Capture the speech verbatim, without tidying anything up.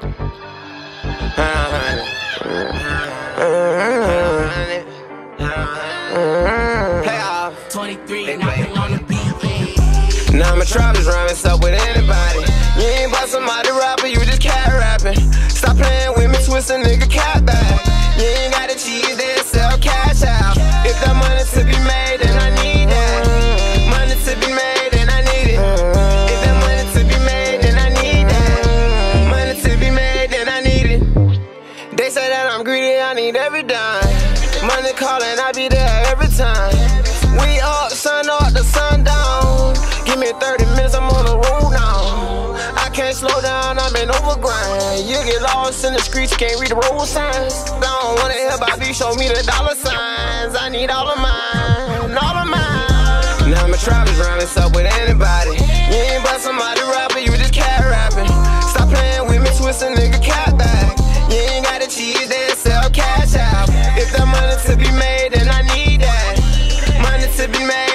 twenty-three, knocking on the beat. Now my trap is rhyming stuff with anybody. You ain't about somebody rapper, you just cat rapping. Stop playing with me, twist a nigga cat back. You ain't got the cheese, then sell cash out. If that money to be made, then I need that. Money to be made, then I need it. If that money to be made, then I need that. Money to be made, then I need it. They say that I'm greedy, I need every dime. Money calling, I be there every time. We up, sun up, the sun down. Give me thirty minutes, I'm on the road now. I can't slow down, I'm in overgrind. You get lost in the streets, you can't read the road signs. Don't wanna hear about these, show me the dollar signs. I need all of mine, all of mine. Now my trap is rhyming stuff with anybody. You ain't but somebody rapper, you just cat rapping. Stop playing with me, twist a nigga cat back. You ain't got the cheese, then sell cash out. If that money to be made, then I need that. Money to be made.